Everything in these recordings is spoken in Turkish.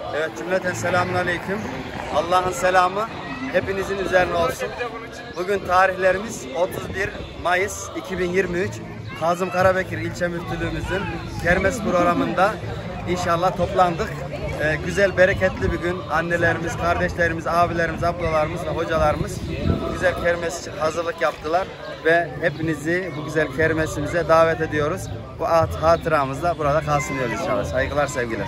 Evet, cümleten selamünaleyküm. Allah'ın selamı hepinizin üzerine olsun. Bugün tarihlerimiz 31 Mayıs 2023. Kazım Karabekir ilçe müftülüğümüzün kermes programında inşallah toplandık. Güzel, bereketli bir gün. Annelerimiz, kardeşlerimiz, abilerimiz, ablalarımız ve hocalarımız bu güzel kermes için hazırlık yaptılar. Ve hepinizi bu güzel kermesimize davet ediyoruz. Bu hatıramızla burada kalsın diyoruz inşallah. Saygılar, sevgiler.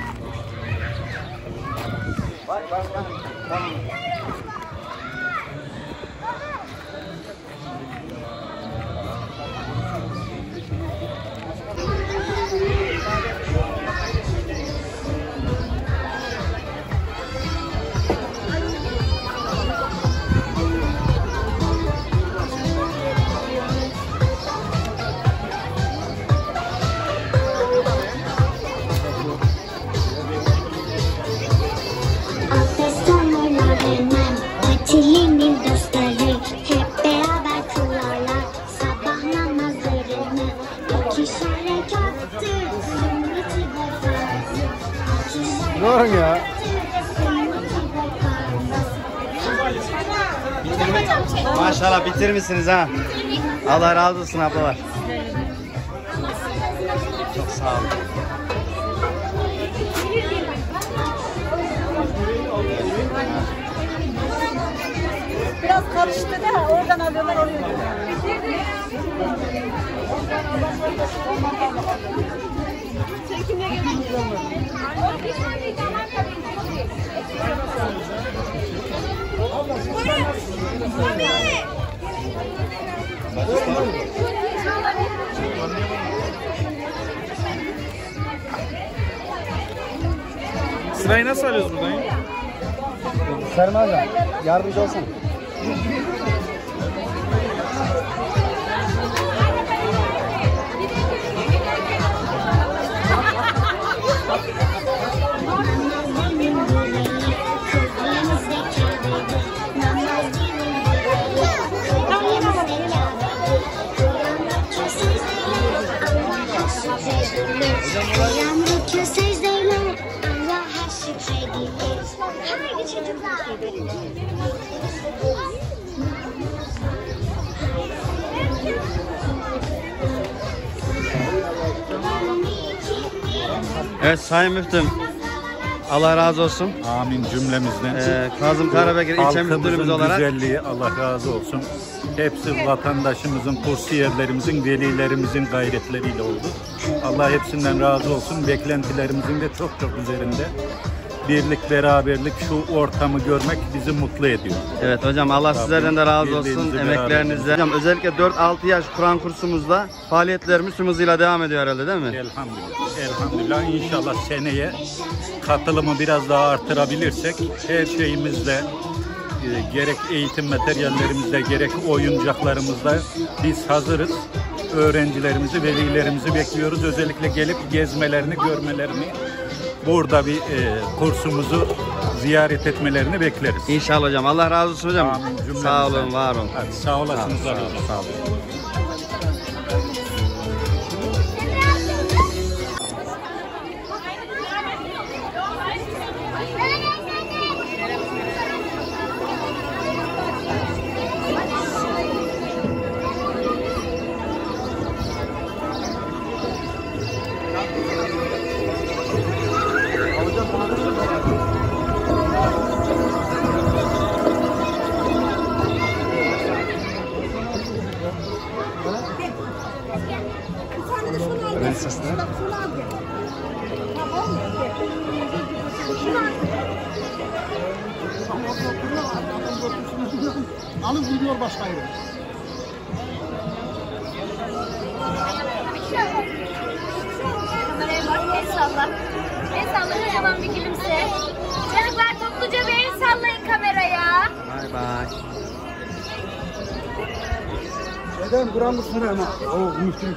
Çilinin dostları hep beraber kılarlar sabah namazlarını. İkişer rekattır sünneti ve farzı. Ne var ya? Maşallah bitirmişsiniz ha. Allah razı olsun ablalar. Çok sağ olun. Biraz karıştı da oradan alıyorlar oraya. Çekimle gelin. Sırayı nasıl alıyoruz buradan ya? Serma hocam, yardımcı olsun. Haydi çocuklar. Evet Sayın Müftüm, Allah razı olsun. Amin cümlemizden. Kazım Karabekir ilçe müftülüğümüz olarak güzelliği Allah razı olsun. Hepsi vatandaşımızın, kursiyerlerimizin, velilerimizin gayretleriyle oldu. Allah hepsinden razı olsun. Beklentilerimizin de çok üzerinde. Birlik, beraberlik, şu ortamı görmek bizi mutlu ediyor. Evet hocam, Allah sizlerden de razı olsun birliğimizi, emeklerinizle. Hocam özellikle 4-6 yaş Kur'an kursumuzda faaliyetlerimiz tüm hızıyla devam ediyor herhalde değil mi? Elhamdülillah. Elhamdülillah. İnşallah seneye katılımı biraz daha artırabilirsek her şeyimizle gerek eğitim materyallerimizde gerek oyuncaklarımızda biz hazırız. Öğrencilerimizi, velilerimizi bekliyoruz. Özellikle gelip gezmelerini, görmelerini, burada bir kursumuzu ziyaret etmelerini bekleriz. İnşallah hocam. Allah razı olsun hocam. Amin, sağ olun, var olun. Hadi, sağ olasınız. Sağ olun. Sağ olun. Alın gidiyor başka yere. Kameraya bak, el salla. El salla, kocaman bir gülümse. Çocuklar topluca bir el sallayın kameraya. Bay bay. Neden Kur'an kursuna ama? Oo, müftü.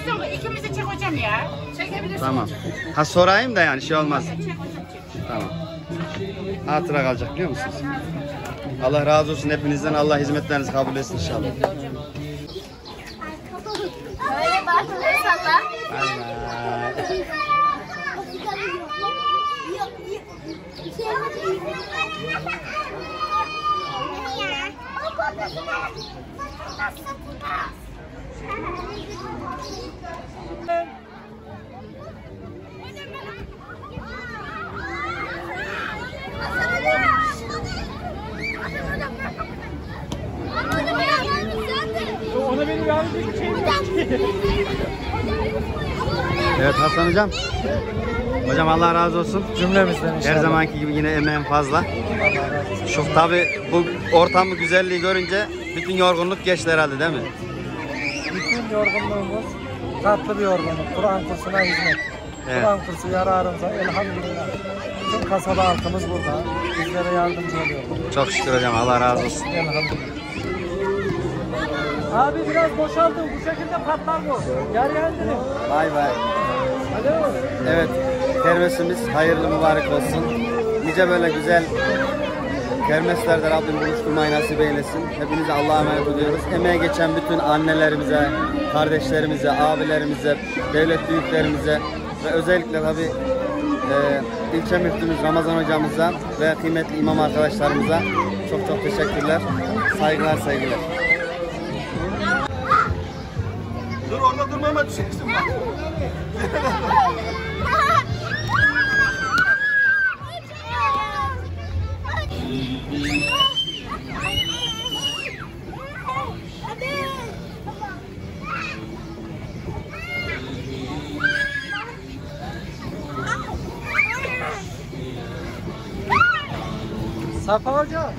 Dursun ikimizi çek hocam ya. Çekebilirsin. Tamam. Ha sorayım da yani şey olmaz. Çek hocam çek. Tamam. Hatıra kalacak biliyor musunuz? Allah razı olsun hepinizden. Allah hizmetlerinizi kabul etsin inşallah. Böyle bak el salla. Ona benim yardımcı şey Evet Hasan hocam. Hocam Allah razı olsun. Cümlemizden inşallah. Her zamanki gibi yine emeğin fazla. Çok tabi bu ortamı güzelliği görünce bütün yorgunluk geçti herhalde değil mi? Bütün yorgunluğumuz tatlı bir yorgunluk. Kur'an kursuna hizmet. Evet. Kur'an kursu yararımıza elhamdülillah. Bütün kasaba halkımız burada. Bizlere yardımcı oluyor. Çok şükür hocam Allah razı olsun. Elhamdülillah. Abi biraz boşaltın. Bu şekilde patlar bu. Yarıya indirin. Bay bay. Alo. Evet, kermesimiz hayırlı mübarek olsun. Nice böyle güzel kermeslerde Rabbim buluşturmayı nasip eylesin. Hepinize Allah'a emanet ediyoruz. Emeğe geçen bütün annelerimize, kardeşlerimize, abilerimize, devlet büyüklerimize ve özellikle tabii ilçe müftümüz Ramazan hocamıza ve kıymetli imam arkadaşlarımıza çok çok teşekkürler. Saygılar, saygılar. Dur orada durma ama düşeceksin bak. Safa Hoca.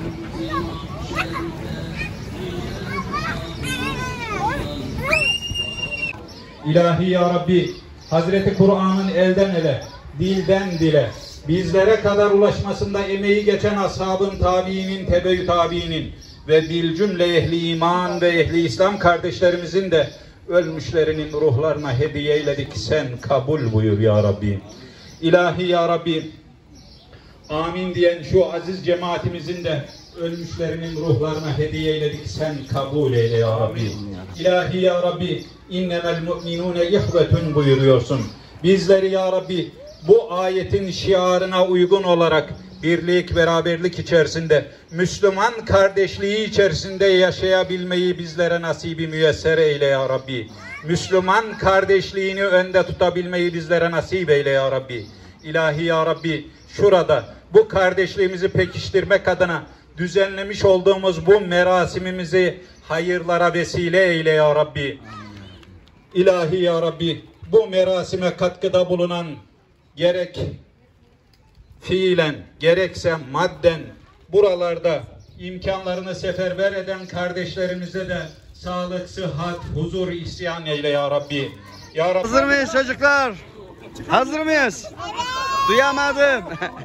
İlahi ya Rabbi, Hazreti Kur'an'ın elden ele, dilden dile, bizlere kadar ulaşmasında emeği geçen ashab-ın tabiinin, tebe-ü tabiinin ve bil cümle ehli iman ve ehli İslam kardeşlerimizin de ölmüşlerinin ruhlarına hediye eyledik. Sen kabul buyur ya Rabbi. İlahi ya Rabbi, amin diyen şu aziz cemaatimizin de ölmüşlerinin ruhlarına hediye eyledik. Sen kabul eyle ya Rabbi. İlahi ya Rabbi, innemel mu'minune ihvetun buyuruyorsun. Bizleri ya Rabbi bu ayetin şiarına uygun olarak birlik, beraberlik içerisinde, Müslüman kardeşliği içerisinde yaşayabilmeyi bizlere nasibi müyesser eyle ya Rabbi. Müslüman kardeşliğini önde tutabilmeyi bizlere nasip eyle ya Rabbi. İlahi ya Rabbi, şurada bu kardeşliğimizi pekiştirmek adına düzenlemiş olduğumuz bu merasimimizi hayırlara vesile eyle ya Rabbi. İlahi ya Rabbi, bu merasime katkıda bulunan gerek fiilen gerekse madden buralarda imkanlarını seferber eden kardeşlerimize de sağlık, sıhhat, huzur, isyan eyle ya Rabbi. Ya Rabbi. Hazır mıyız çocuklar? Hazır mıyız? Duyamadım.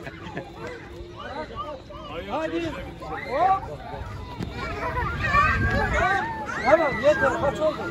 Hadi. Hop. Tamam yeter kaç oldu?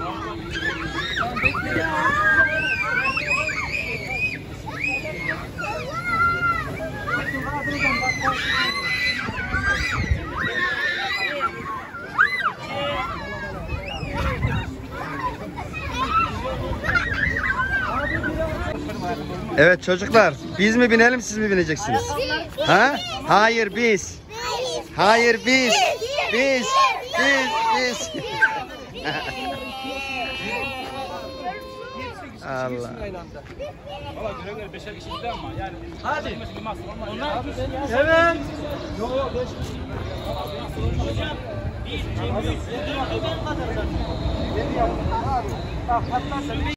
Evet çocuklar, biz mi binelim siz mi bineceksiniz? Ha? Hayır biz. Hayır biz. Biz. Allah. Valla görevler 5'er kişi gider ama yani. Hadi. Onlar Evet. Bak hatta sen